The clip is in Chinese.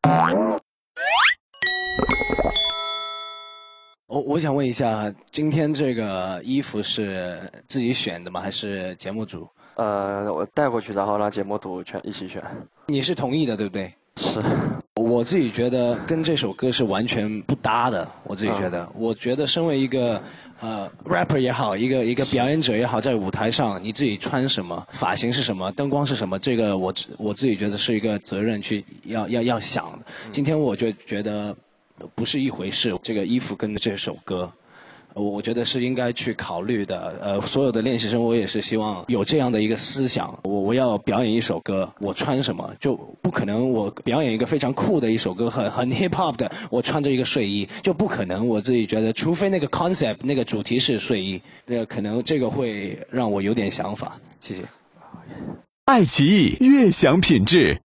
我想问一下，今天这个衣服是自己选的吗？还是节目组？ 我带过去，然后让节目组一起选。 你是同意的，对不对？ 是。 我自己觉得跟这首歌是完全不搭的。我自己觉得，我觉得身为一个rapper 也好，一个表演者也好，在舞台上你自己穿什么，发型是什么，灯光是什么，这个我自己觉得是一个责任去要想的。今天我就觉得不是一回事，这个衣服跟这首歌。我觉得是应该去考虑的。所有的练习生，我也是希望有这样的一个思想。我要表演一首歌，我穿什么就不可能。我表演一个非常酷的一首歌，很 hip hop 的，我穿着一个睡衣就不可能。我自己觉得，除非那个 concept 那个主题是睡衣，可能这个会让我有点想法。谢谢。 爱奇艺悦享品质。